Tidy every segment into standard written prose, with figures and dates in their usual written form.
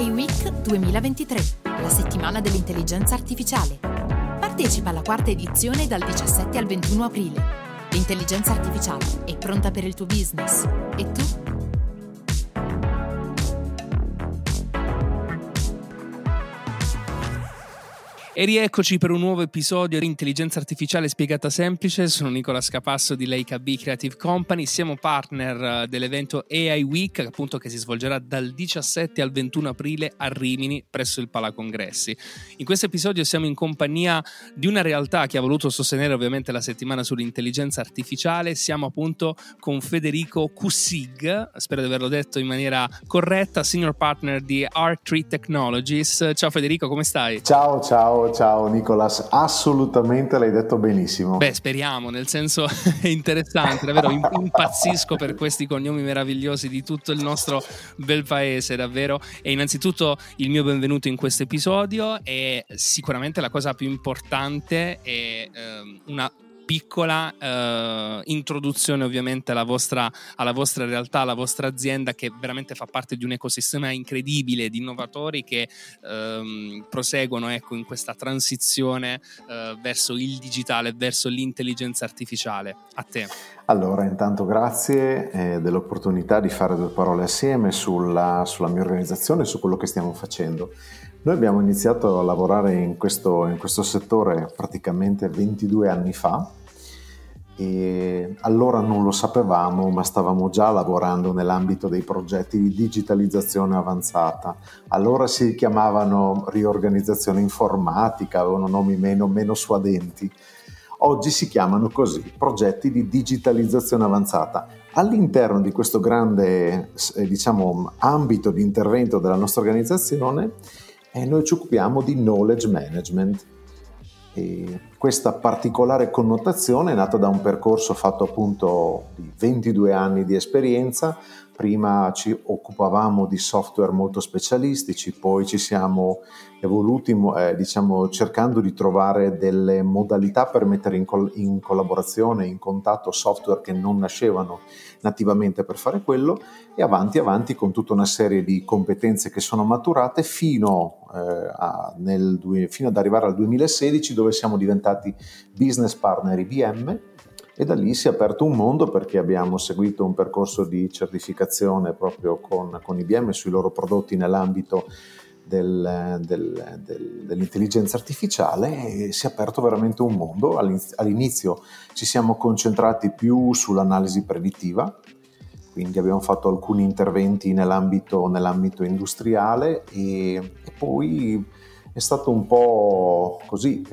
AI Week 2023, la settimana dell'intelligenza artificiale. Partecipa alla quarta edizione dal 17 al 21 aprile. L'intelligenza artificiale è pronta per il tuo business. E tu? E rieccoci per un nuovo episodio di Intelligenza Artificiale Spiegata Semplice. Sono Nicola Scapasso di Leica B Creative Company. Siamo partner dell'evento AI Week, appunto, che si svolgerà dal 17 al 21 aprile a Rimini presso il Palacongressi. In questo episodio siamo in compagnia di una realtà che ha voluto sostenere ovviamente la settimana sull'intelligenza artificiale. Siamo appunto con Federico Cussig, spero di averlo detto in maniera corretta, Senior Partner di R3 Technologies. Ciao Federico, come stai? Ciao Nicolas, assolutamente l'hai detto benissimo. Beh, speriamo, nel senso è interessante, davvero impazzisco per questi cognomi meravigliosi di tutto il nostro bel paese, davvero. E innanzitutto il mio benvenuto in questo episodio, e sicuramente la cosa più importante è una piccola introduzione ovviamente alla vostra realtà, alla vostra azienda, che veramente fa parte di un ecosistema incredibile di innovatori che proseguono, ecco, in questa transizione verso il digitale, verso l'intelligenza artificiale. A te. Allora, intanto grazie dell'opportunità di fare due parole assieme sulla mia organizzazione e su quello che stiamo facendo. Noi abbiamo iniziato a lavorare in questo settore praticamente 22 anni fa, e allora non lo sapevamo, ma stavamo già lavorando nell'ambito dei progetti di digitalizzazione avanzata. Allora si chiamavano riorganizzazione informatica, avevano nomi meno suadenti. Oggi si chiamano così, progetti di digitalizzazione avanzata. All'interno di questo grande ambito di intervento della nostra organizzazione, noi ci occupiamo di knowledge management. E questa particolare connotazione è nata da un percorso fatto appunto di 22 anni di esperienza. Prima ci occupavamo di software molto specialistici, poi ci siamo evoluti cercando di trovare delle modalità per mettere in collaborazione, in contatto software che non nascevano nativamente per fare quello, e avanti con tutta una serie di competenze che sono maturate fino ad arrivare al 2016, dove siamo diventati business partner IBM. E da lì si è aperto un mondo, perché abbiamo seguito un percorso di certificazione proprio con IBM sui loro prodotti nell'ambito dell'intelligenza artificiale, e si è aperto veramente un mondo. All'inizio ci siamo concentrati più sull'analisi predittiva, quindi abbiamo fatto alcuni interventi nell'ambito industriale, e poi è stato un po' così,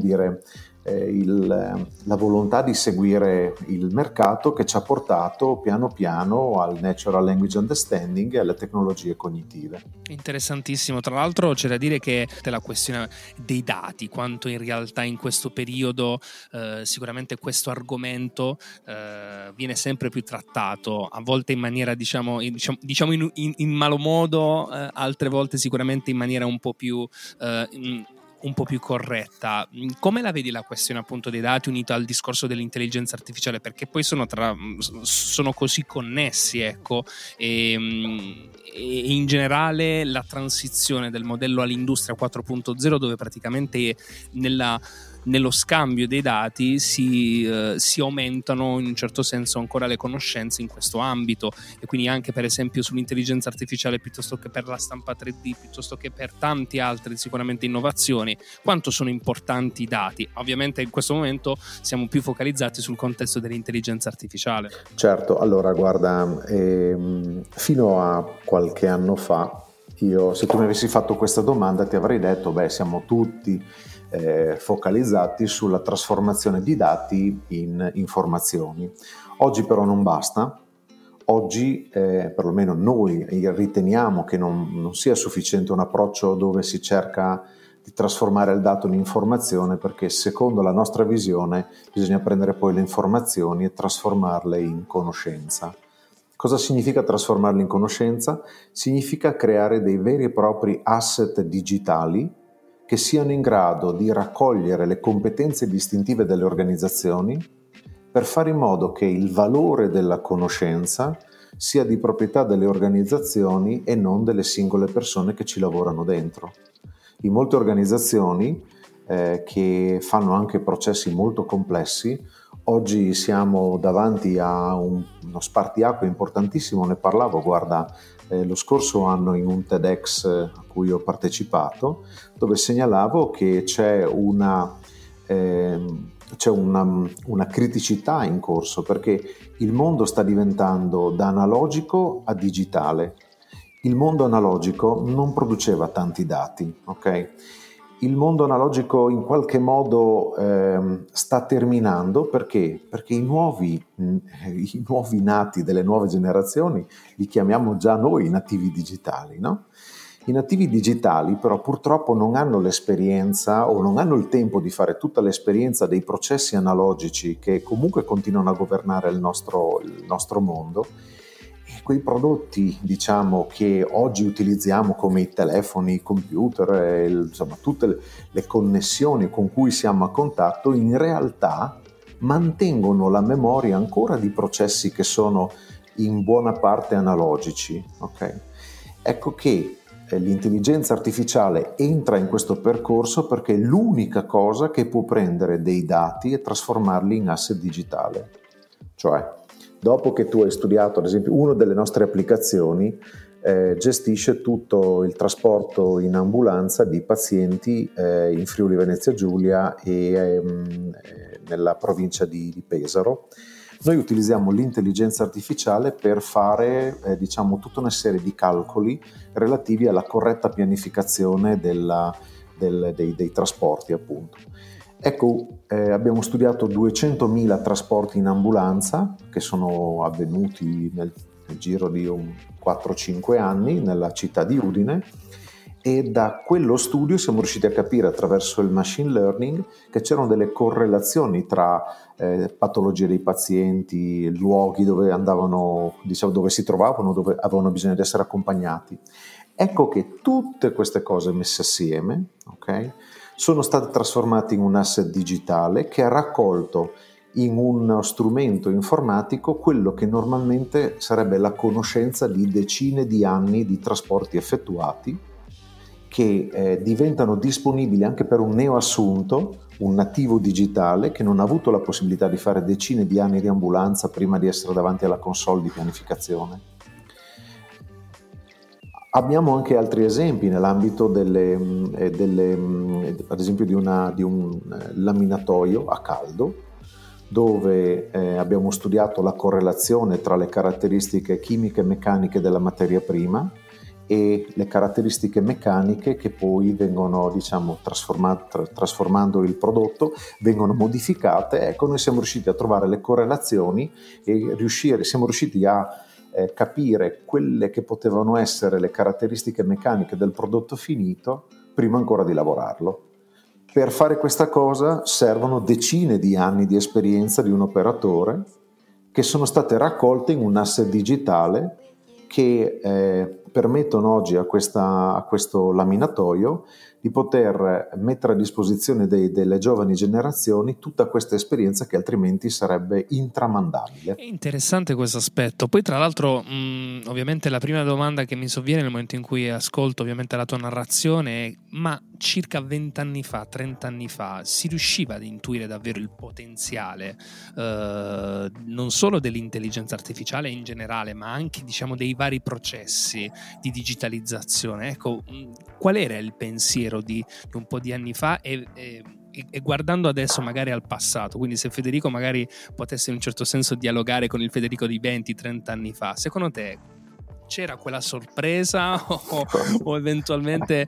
la volontà di seguire il mercato che ci ha portato piano piano al natural language understanding e alle tecnologie cognitive. Interessantissimo. Tra l'altro c'è da dire che la questione dei dati, quanto in realtà in questo periodo sicuramente questo argomento viene sempre più trattato, a volte in maniera diciamo in malo modo, altre volte sicuramente in maniera un po' più corretta. Come la vedi la questione appunto dei dati unita al discorso dell'intelligenza artificiale? Perché poi sono così connessi, ecco, e in generale la transizione del modello all'industria 4.0, dove praticamente nello scambio dei dati si aumentano in un certo senso ancora le conoscenze in questo ambito, e quindi anche per esempio sull'intelligenza artificiale, piuttosto che per la stampa 3D, piuttosto che per tanti altri sicuramente innovazioni, quanto sono importanti i dati. Ovviamente in questo momento siamo più focalizzati sul contesto dell'intelligenza artificiale. Certo, allora guarda, fino a qualche anno fa se tu mi avessi fatto questa domanda ti avrei detto siamo tutti focalizzati sulla trasformazione di dati in informazioni. Oggi però non basta. Oggi perlomeno noi riteniamo che non sia sufficiente un approccio dove si cerca di trasformare il dato in informazione, perché secondo la nostra visione bisogna prendere poi le informazioni e trasformarle in conoscenza. Cosa significa trasformarle in conoscenza? Significa creare dei veri e propri asset digitali che siano in grado di raccogliere le competenze distintive delle organizzazioni, per fare in modo che il valore della conoscenza sia di proprietà delle organizzazioni e non delle singole persone che ci lavorano dentro. In molte organizzazioni che fanno anche processi molto complessi, oggi siamo davanti a uno spartiacque importantissimo. Ne parlavo, guarda, lo scorso anno in un TEDx a cui ho partecipato, dove segnalavo che c'è una criticità in corso, perché il mondo sta diventando da analogico a digitale. Il mondo analogico non produceva tanti dati, ok? Il mondo analogico in qualche modo sta terminando, perché i nuovi nati delle nuove generazioni li chiamiamo già noi nativi digitali, no? I nativi digitali però purtroppo non hanno l'esperienza o non hanno il tempo di fare tutta l'esperienza dei processi analogici che comunque continuano a governare il nostro mondo. E quei prodotti, diciamo, che oggi utilizziamo come i telefoni, i computer, insomma tutte le connessioni con cui siamo a contatto, in realtà mantengono la memoria ancora di processi che sono in buona parte analogici, ok? Ecco che l'intelligenza artificiale entra in questo percorso perché è l'unica cosa che può prendere dei dati e trasformarli in asset digitale. Cioè, dopo che tu hai studiato, ad esempio, una delle nostre applicazioni gestisce tutto il trasporto in ambulanza di pazienti in Friuli Venezia Giulia e nella provincia di Pesaro. Noi utilizziamo l'intelligenza artificiale per fare diciamo tutta una serie di calcoli relativi alla corretta pianificazione dei trasporti, appunto. Ecco, abbiamo studiato 200.000 trasporti in ambulanza che sono avvenuti nel giro di 4-5 anni nella città di Udine, e da quello studio siamo riusciti a capire attraverso il machine learning che c'erano delle correlazioni tra patologie dei pazienti, luoghi dove andavano, diciamo, dove si trovavano, dove avevano bisogno di essere accompagnati. Ecco che tutte queste cose messe assieme, ok, sono state trasformate in un asset digitale che ha raccolto in uno strumento informatico quello che normalmente sarebbe la conoscenza di decine di anni di trasporti effettuati, che diventano disponibili anche per un neoassunto, un nativo digitale che non ha avuto la possibilità di fare decine di anni di ambulanza prima di essere davanti alla console di pianificazione. Abbiamo anche altri esempi nell'ambito ad esempio di un laminatoio a caldo, dove abbiamo studiato la correlazione tra le caratteristiche chimiche e meccaniche della materia prima e le caratteristiche meccaniche che poi vengono, diciamo, trasformando il prodotto, vengono modificate. Ecco, noi siamo riusciti a trovare le correlazioni e siamo riusciti a capire quelle che potevano essere le caratteristiche meccaniche del prodotto finito prima ancora di lavorarlo. Per fare questa cosa servono decine di anni di esperienza di un operatore che sono state raccolte in un asset digitale che permettono oggi a questo laminatoio di poter mettere a disposizione delle giovani generazioni tutta questa esperienza che altrimenti sarebbe intramandabile. È interessante questo aspetto. Poi tra l'altro ovviamente la prima domanda che mi sovviene nel momento in cui ascolto ovviamente la tua narrazione è: ma circa 20 anni fa, 30 anni fa si riusciva ad intuire davvero il potenziale non solo dell'intelligenza artificiale in generale, ma anche, diciamo, dei vari processi di digitalizzazione? Ecco, qual era il pensiero di un po' di anni fa e guardando adesso magari al passato? Quindi se Federico magari potesse in un certo senso dialogare con il Federico di 20-30 anni fa, secondo te c'era quella sorpresa o eventualmente...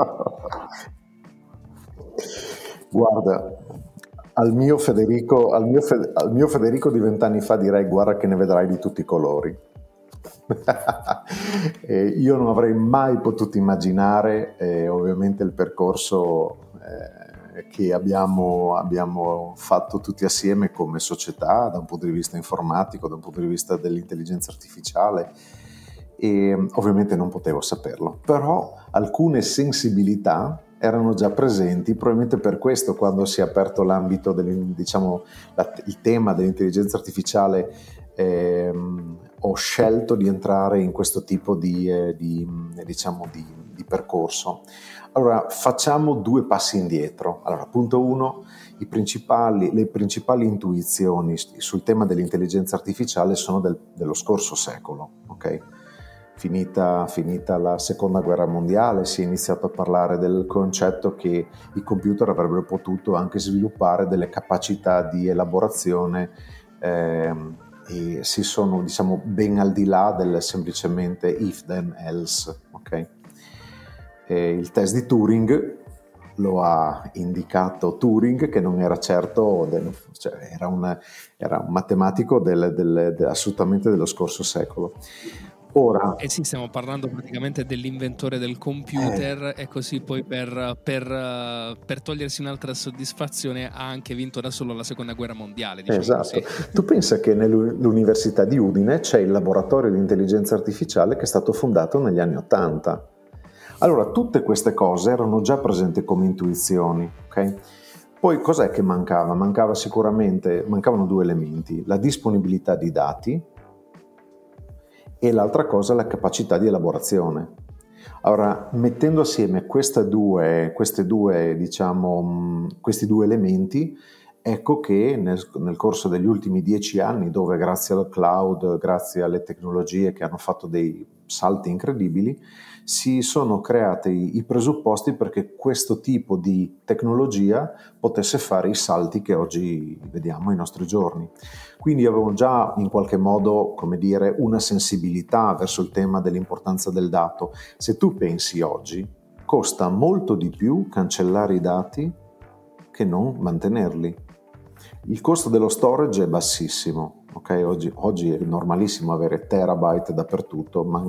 Guarda, al mio Federico di 20 anni fa direi: guarda che ne vedrai di tutti i colori. Io non avrei mai potuto immaginare ovviamente il percorso che abbiamo fatto tutti assieme come società, da un punto di vista informatico, da un punto di vista dell'intelligenza artificiale, e ovviamente non potevo saperlo, però alcune sensibilità erano già presenti. Probabilmente per questo, quando si è aperto l'ambito il tema dell'intelligenza artificiale ho scelto di entrare in questo tipo di percorso? Allora, facciamo 2 passi indietro. Allora, punto 1, le principali intuizioni sul tema dell'intelligenza artificiale sono dello scorso secolo, ok? Finita la seconda guerra mondiale, si è iniziato a parlare del concetto che i computer avrebbero potuto anche sviluppare delle capacità di elaborazione e si sono, diciamo, ben al di là del semplicemente if then else, ok? Il test di Turing lo ha indicato Turing, che non era certo, era un matematico assolutamente dello scorso secolo. Ora, sì, stiamo parlando praticamente dell'inventore del computer e così poi per togliersi un'altra soddisfazione ha anche vinto da solo la seconda guerra mondiale, diciamo. Esatto. Così. Tu pensa che nell'Università di Udine c'è il laboratorio di intelligenza artificiale che è stato fondato negli anni '80. Allora, tutte queste cose erano già presenti come intuizioni, ok? Poi cos'è che mancava? Mancavano 2 elementi: la disponibilità di dati e l'altra cosa la capacità di elaborazione. Allora, mettendo assieme questi due elementi, ecco che nel corso degli ultimi 10 anni, dove grazie al cloud, grazie alle tecnologie che hanno fatto dei salti incredibili, si sono creati i presupposti perché questo tipo di tecnologia potesse fare i salti che oggi vediamo ai nostri giorni. Quindi avevo già in qualche modo, come dire, una sensibilità verso il tema dell'importanza del dato. Se tu pensi oggi, costa molto di più cancellare i dati che non mantenerli. Il costo dello storage è bassissimo, ok? Oggi è normalissimo avere terabyte dappertutto, ma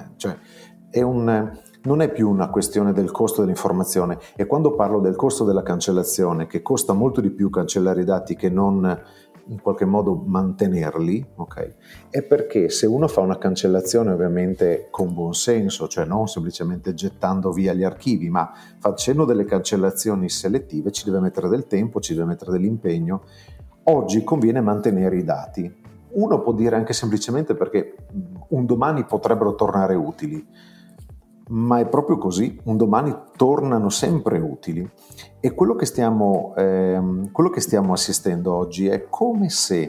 non è più una questione del costo dell'informazione. E quando parlo del costo della cancellazione, che costa molto di più cancellare i dati che non in qualche modo mantenerli, ok? È perché se uno fa una cancellazione ovviamente con buon senso, cioè non semplicemente gettando via gli archivi, ma facendo delle cancellazioni selettive, ci deve mettere del tempo, ci deve mettere dell'impegno. Oggi conviene mantenere i dati. Uno può dire anche semplicemente perché un domani potrebbero tornare utili, ma è proprio così, un domani tornano sempre utili. E quello che stiamo assistendo oggi è come se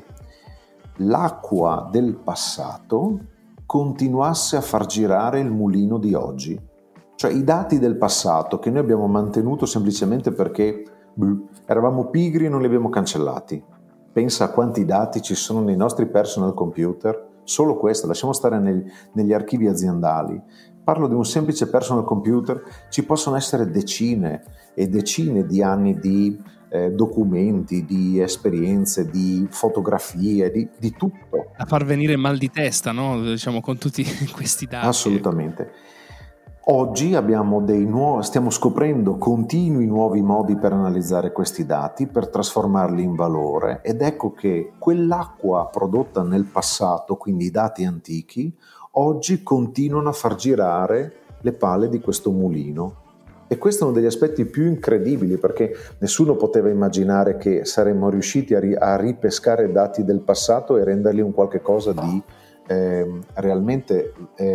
l'acqua del passato continuasse a far girare il mulino di oggi. Cioè i dati del passato che noi abbiamo mantenuto semplicemente perché eravamo pigri e non li abbiamo cancellati. Pensa a quanti dati ci sono nei nostri personal computer, solo questo, lasciamo stare negli archivi aziendali. Parlo di un semplice personal computer, ci possono essere decine e decine di anni di documenti, di esperienze, di fotografie, di tutto. A far venire mal di testa, no? Diciamo, con tutti questi dati. Assolutamente. Oggi stiamo scoprendo continui nuovi modi per analizzare questi dati, per trasformarli in valore, ed ecco che quell'acqua prodotta nel passato, quindi i dati antichi, oggi continuano a far girare le pale di questo mulino. E questo è uno degli aspetti più incredibili, perché nessuno poteva immaginare che saremmo riusciti a ripescare dati del passato e renderli un qualche cosa di realmente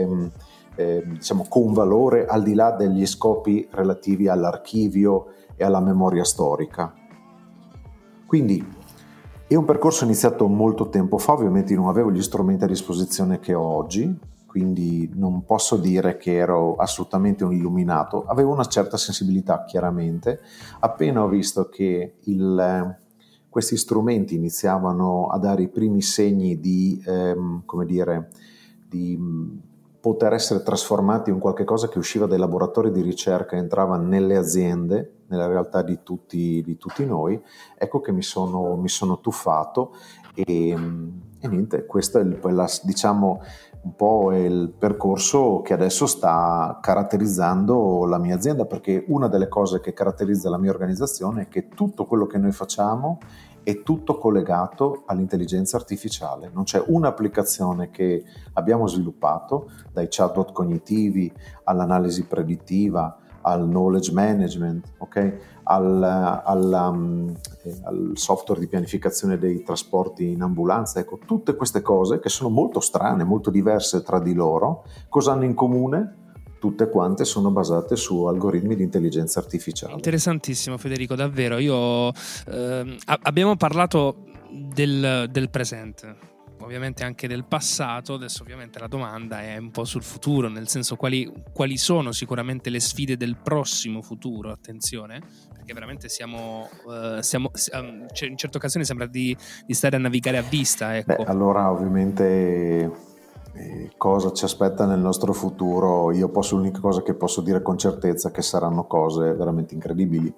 diciamo con valore, al di là degli scopi relativi all'archivio e alla memoria storica. Quindi è un percorso iniziato molto tempo fa, ovviamente non avevo gli strumenti a disposizione che ho oggi, quindi non posso dire che ero assolutamente un illuminato, avevo una certa sensibilità chiaramente. Appena ho visto che questi strumenti iniziavano a dare i primi segni di poter essere trasformati in qualche cosa che usciva dai laboratori di ricerca e entrava nelle aziende, nella realtà di tutti noi, ecco che mi sono tuffato e niente, questo è diciamo un po' è il percorso che adesso sta caratterizzando la mia azienda, perché una delle cose che caratterizza la mia organizzazione è che tutto quello che noi facciamo è tutto collegato all'intelligenza artificiale. Non c'è un'applicazione che abbiamo sviluppato, dai chatbot cognitivi all'analisi predittiva, al knowledge management, ok? Al software di pianificazione dei trasporti in ambulanza. Ecco, tutte queste cose che sono molto strane, molto diverse tra di loro, cosa hanno in comune? Tutte quante sono basate su algoritmi di intelligenza artificiale. Interessantissimo, Federico, davvero. Abbiamo parlato del presente, ovviamente anche del passato. Adesso ovviamente la domanda è un po' sul futuro, nel senso quali sono sicuramente le sfide del prossimo futuro. Attenzione, perché veramente cioè in certe occasioni sembra di stare a navigare a vista, ecco. Beh, allora ovviamente cosa ci aspetta nel nostro futuro? L'unica cosa che posso dire con certezza è che saranno cose veramente incredibili.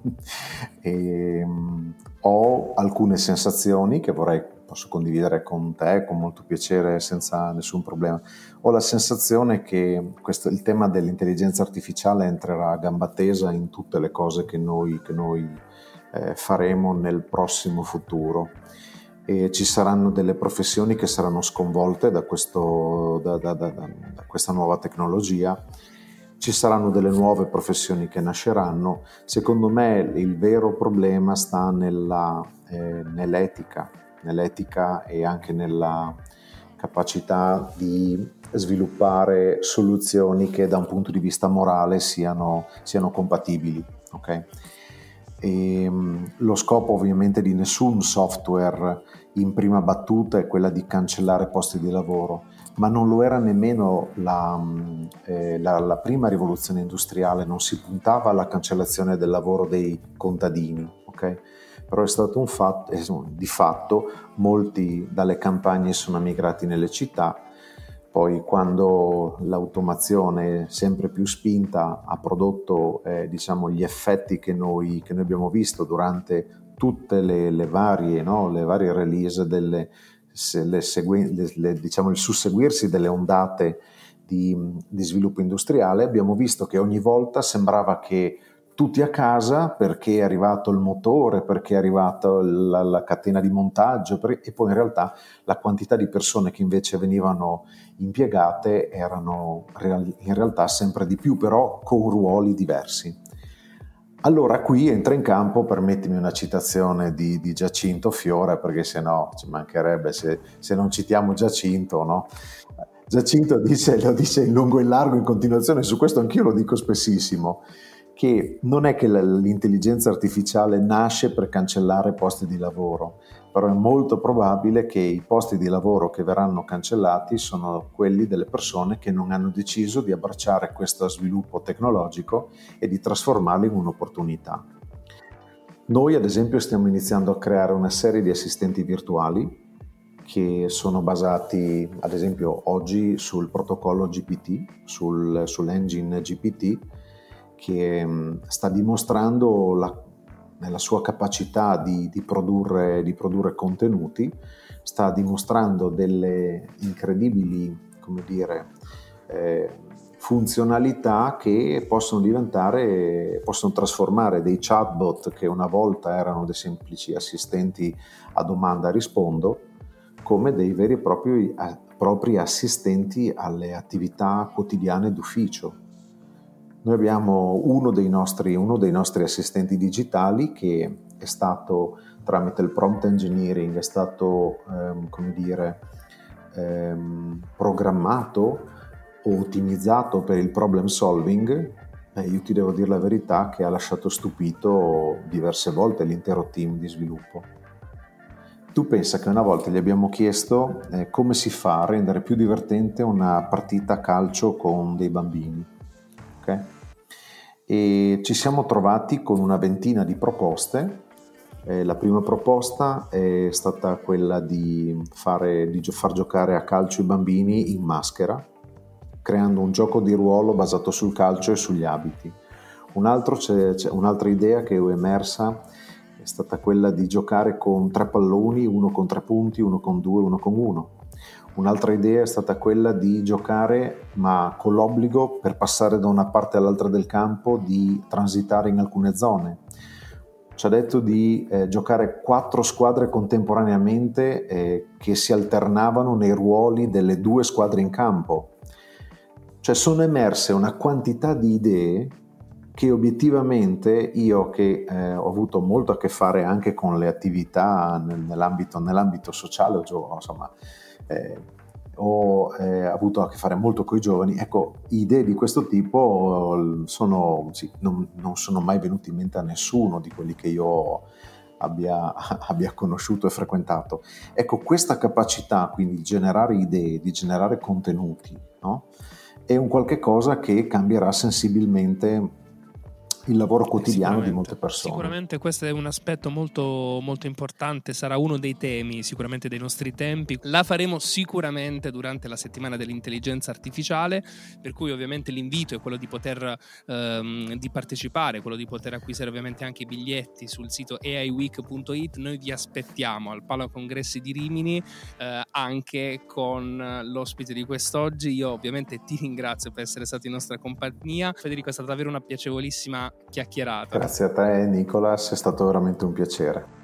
Ho alcune sensazioni che posso condividere con te con molto piacere, senza nessun problema. Ho la sensazione che il tema dell'intelligenza artificiale entrerà a gamba tesa in tutte le cose che noi faremo nel prossimo futuro. E ci saranno delle professioni che saranno sconvolte da questa nuova tecnologia, ci saranno delle nuove professioni che nasceranno. Secondo me il vero problema sta nell'etica e anche nella capacità di sviluppare soluzioni che da un punto di vista morale siano compatibili, ok? Lo scopo ovviamente di nessun software in prima battuta è quella di cancellare posti di lavoro, ma non lo era nemmeno la prima rivoluzione industriale. Non si puntava alla cancellazione del lavoro dei contadini, ok? Però è stato un fatto, di fatto molti dalle campagne sono migrati nelle città. Poi quando l'automazione sempre più spinta ha prodotto gli effetti che noi abbiamo visto durante tutte le varie release il susseguirsi delle ondate di sviluppo industriale, abbiamo visto che ogni volta sembrava che tutti a casa, perché è arrivato il motore, perché è arrivata la catena di montaggio, e poi in realtà la quantità di persone che invece venivano impiegate erano in realtà sempre di più, però con ruoli diversi. Allora qui entra in campo, permettimi una citazione di Giacinto Fiore, perché se no ci mancherebbe se non citiamo Giacinto, no? Giacinto lo dice in lungo e in largo, in continuazione, su questo anch'io lo dico spessissimo, che non è che l'intelligenza artificiale nasce per cancellare posti di lavoro, però è molto probabile che i posti di lavoro che verranno cancellati sono quelli delle persone che non hanno deciso di abbracciare questo sviluppo tecnologico e di trasformarlo in un'opportunità. Noi ad esempio stiamo iniziando a creare una serie di assistenti virtuali che sono basati ad esempio oggi sul protocollo GPT, sull'engine GPT, che sta dimostrando la sua capacità di produrre contenuti, sta dimostrando delle incredibili, funzionalità che possono trasformare dei chatbot che una volta erano dei semplici assistenti a domanda rispondo come dei veri e propri assistenti alle attività quotidiane d'ufficio. Noi abbiamo uno dei nostri assistenti digitali che è stato, tramite il prompt engineering, è stato programmato o ottimizzato per il problem solving. Io ti devo dire la verità che ha lasciato stupito diverse volte l'intero team di sviluppo. Tu pensa che una volta gli abbiamo chiesto come si fa a rendere più divertente una partita a calcio con dei bambini, ok? E ci siamo trovati con una ventina di proposte. La prima proposta è stata quella di far giocare a calcio i bambini in maschera, creando un gioco di ruolo basato sul calcio e sugli abiti. C'è un'altra idea che è emersa, è stata quella di giocare con 3 palloni, uno con 3 punti, uno con 2, uno con 1. Un'altra idea è stata quella di giocare, ma con l'obbligo, per passare da una parte all'altra del campo, di transitare in alcune zone. Ci ha detto di giocare 4 squadre contemporaneamente che si alternavano nei ruoli delle 2 squadre in campo. Cioè sono emerse una quantità di idee che obiettivamente io che ho avuto molto a che fare anche con le attività nell'ambito sociale, insomma, ho avuto a che fare molto con i giovani, ecco, idee di questo tipo non sono mai venute in mente a nessuno di quelli che io abbia conosciuto e frequentato. Ecco, questa capacità quindi di generare idee, di generare contenuti, no? È un qualche cosa che cambierà sensibilmente il lavoro quotidiano di molte persone. Sicuramente questo è un aspetto molto, molto importante, sarà uno dei temi sicuramente dei nostri tempi. La faremo sicuramente durante la settimana dell'intelligenza artificiale, per cui ovviamente l'invito è quello di poter di partecipare, quello di poter acquisire ovviamente anche i biglietti sul sito aiweek.it. Noi vi aspettiamo al Pala Congressi di Rimini, anche con l'ospite di quest'oggi. Io ovviamente ti ringrazio per essere stato in nostra compagnia. Federico, è stata davvero una piacevolissima chiacchierata. Grazie a te Nicolas, è stato veramente un piacere.